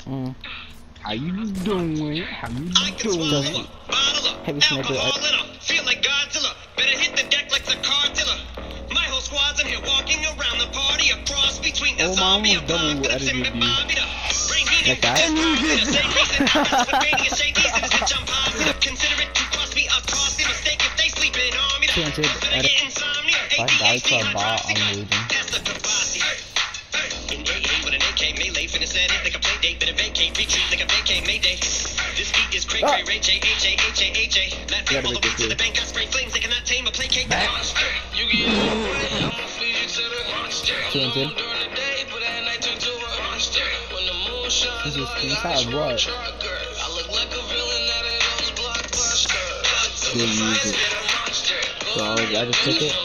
How you doing? How you doing? Heavy sniper. Feel like Godzilla. Better hit the deck like the cartilla. My whole squad's in here walking around the party. A cross between the zombie apocalypse and Bobby the like that? Consider it to cost me a costly mistake if they sleep in army. If I die to a bot, I'm losing. In AA with an AK melee, finna set it like a play date, better vacate, retreat like a vacate mayday. This beat is cray cray, Ray J, H-A-H-A-H-A. Let people the weed to the bank, I spray flames, they cannot tame or placate the monster. You get it, I'ma feed you to the monster. I'm during the day, but at night turn to a monster. When the moon shines, I got a trucker. I look like a villain out of those blockbusters. Good music. So I just took it.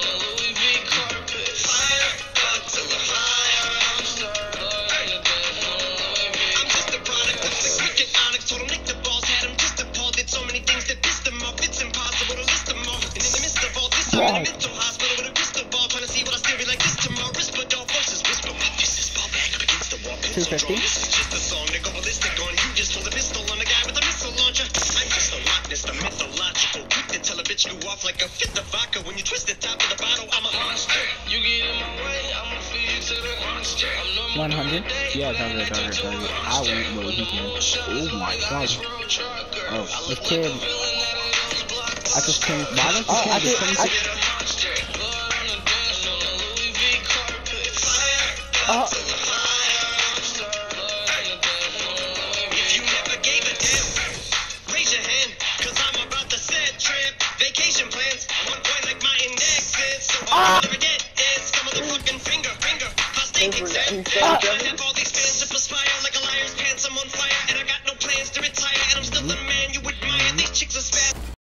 I'm in a mental hospital with a crystal ball, trying to see what I still be like this tomorrow. Whisper dog versus whisper. This is ball back up against the wall. 250. This is just a song to go ballistic on. You just pull a pistol on the guy with a missile launcher. I'm just a lockness, the mythological. Quick to tell a bitch you off like a fifth of vodka. When you twist the top of the bottle, I'm a monster. You get in my way, I'ma feed you to the monster. 100? Yeah, target. I won't know he can. Oh my god. Oh, this kid. I just came. Why don't you If you never gave a damn, raise your hand, cause I'm about to set trip. Vacation plans, on point like my index is. So all I ever get is some of the fucking finger. Prostate exam. I have all these fans to perspire like a liar's pants. I'm on fire, and I got no plans to retire. And I'm still the man you admire. These chicks are spaz.